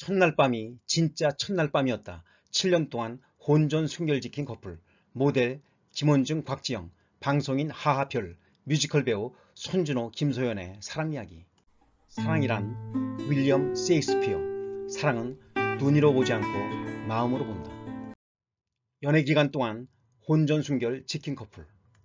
첫날 밤이 진짜 첫날 밤이었다. 7년 동안 혼전 순결 지킨 커플. 모델 김원중, 곽지영, 방송인 하하별, 뮤지컬 배우 손준호, 김소연의 사랑 이야기. 사랑이란 윌리엄 셰익스피어. 사랑은 눈으로 보지 않고 마음으로 본다. 연애 기간 동안 혼전 순결 지킨 커플.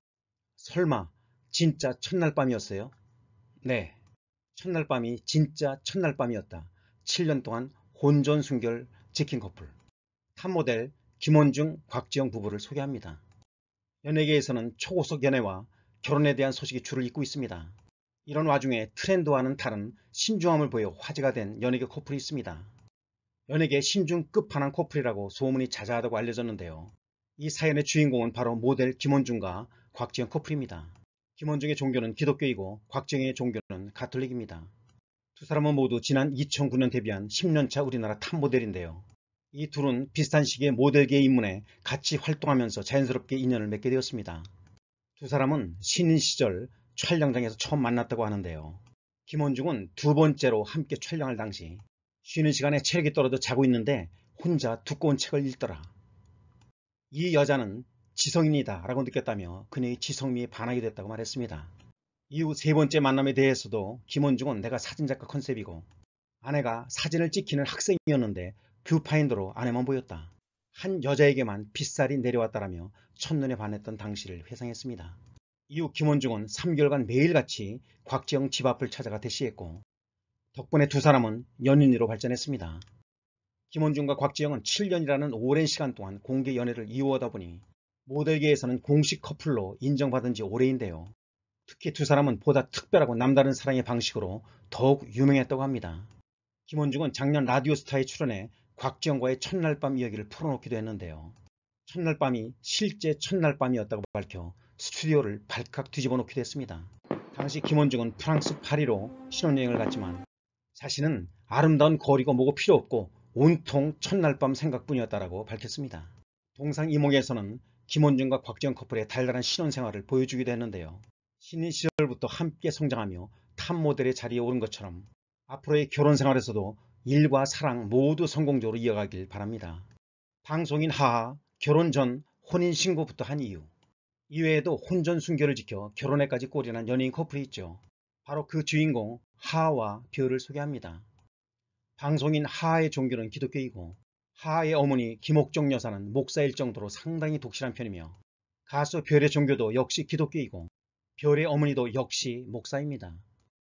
설마 진짜 첫날 밤이었어요? 네, 첫날 밤이 진짜 첫날 밤이었다. 7년 동안 혼전 순결 지킨 커플. 탑모델 김원중, 곽지영 부부를 소개합니다. 연예계에서는 초고속 연애와 결혼에 대한 소식이 줄을 잇고 있습니다. 이런 와중에 트렌드와는 다른 신중함을 보여 화제가 된 연예계 커플이 있습니다. 연예계 신중 끝판왕 커플이라고 소문이 자자하다고 알려졌는데요. 이 사연의 주인공은 바로 모델 김원중과 곽지영 커플입니다. 김원중의 종교는 기독교이고 곽지영의 종교는 가톨릭입니다. 두 사람은 모두 지난 2009년 데뷔한 10년차 우리나라 탑모델인데요. 이 둘은 비슷한 시기에 모델계 입문에 같이 활동하면서 자연스럽게 인연을 맺게 되었습니다. 두 사람은 신인 시절 촬영장에서 처음 만났다고 하는데요. 김원중은 두 번째로 함께 촬영할 당시 쉬는 시간에 체력이 떨어져 자고 있는데 혼자 두꺼운 책을 읽더라. 이 여자는 지성인이다 라고 느꼈다며 그녀의 지성미에 반하게 됐다고 말했습니다. 이후 세 번째 만남에 대해서도 김원중은 내가 사진작가 컨셉이고 아내가 사진을 찍히는 학생이었는데 뷰파인더로 아내만 보였다. 한 여자에게만 빗살이 내려왔다라며 첫눈에 반했던 당시를 회상했습니다. 이후 김원중은 3개월간 매일같이 곽지영 집 앞을 찾아가 대시했고 덕분에 두 사람은 연인으로 발전했습니다. 김원중과 곽지영은 7년이라는 오랜 시간 동안 공개 연애를 이어오다 보니 모델계에서는 공식 커플로 인정받은 지 오래인데요. 특히 두 사람은 보다 특별하고 남다른 사랑의 방식으로 더욱 유명했다고 합니다. 김원중은 작년 라디오스타에 출연해 곽지영과의 첫날 밤 이야기를 풀어놓기도 했는데요. 첫날 밤이 실제 첫날 밤이었다고 밝혀 스튜디오를 발칵 뒤집어 놓기도 했습니다. 당시 김원중은 프랑스 파리로 신혼여행을 갔지만 자신은 아름다운 거리고 뭐고 필요 없고 온통 첫날 밤 생각뿐이었다라고 밝혔습니다. 동상이몽에서는 김원중과 곽지영 커플의 달달한 신혼생활을 보여주기도 했는데요. 신인 시절부터 함께 성장하며 탑모델의 자리에 오른 것처럼 앞으로의 결혼생활에서도 일과 사랑 모두 성공적으로 이어가길 바랍니다. 방송인 하하, 결혼 전 혼인신고부터 한 이유. 이외에도 혼전 순결을 지켜 결혼에까지 골인한 연예인 커플이 있죠. 바로 그 주인공 하하와 별을 소개합니다. 방송인 하하의 종교는 기독교이고 하하의 어머니 김옥정 여사는 목사일 정도로 상당히 독실한 편이며 가수 별의 종교도 역시 기독교이고 별의 어머니도 역시 목사입니다.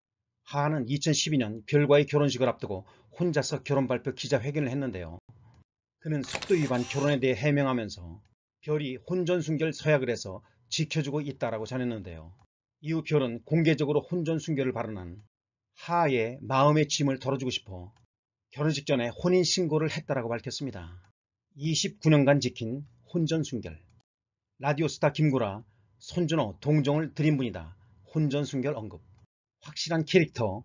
하하는 2012년 별과의 결혼식을 앞두고 혼자서 결혼 발표 기자회견을 했는데요. 그는 속도 위반 결혼에 대해 해명하면서 별이 혼전순결 서약을 해서 지켜주고 있다라고 전했는데요. 이후 별은 공개적으로 혼전순결을 발언한 하하의 마음의 짐을 덜어주고 싶어 결혼식 전에 혼인신고를 했다라고 밝혔습니다. 29년간 지킨 혼전순결. 라디오스타 김구라, 손준호 동정을 드린 분이다. 혼전순결 언급. 확실한 캐릭터,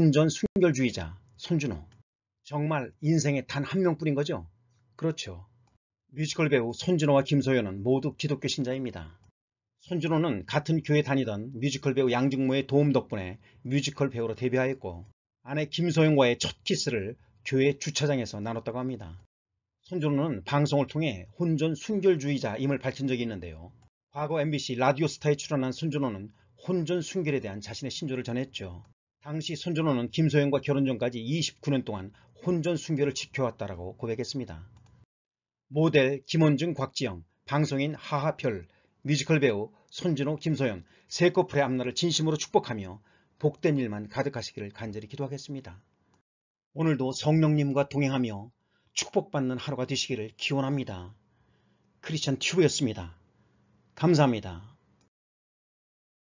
혼전순결주의자 손준호. 정말 인생에 단 한 명뿐인 거죠? 그렇죠. 뮤지컬 배우 손준호와 김소연은 모두 기독교 신자입니다. 손준호는 같은 교회 다니던 뮤지컬 배우 양증모의 도움 덕분에 뮤지컬 배우로 데뷔하였고 아내 김소연과의 첫 키스를 교회 주차장에서 나눴다고 합니다. 손준호는 방송을 통해 혼전 순결주의자임을 밝힌 적이 있는데요. 과거 MBC 라디오스타에 출연한 손준호는 혼전 순결에 대한 자신의 신조를 전했죠. 당시 손준호는 김소연과 결혼 전까지 29년 동안 혼전 순결을 지켜왔다라고 고백했습니다. 모델 김원중, 곽지영, 방송인 하하별, 뮤지컬 배우 손준호, 김소연 세 커플의 앞날을 진심으로 축복하며 복된 일만 가득하시기를 간절히 기도하겠습니다. 오늘도 성령님과 동행하며 축복받는 하루가 되시기를 기원합니다. 크리스천 튜브였습니다. 감사합니다.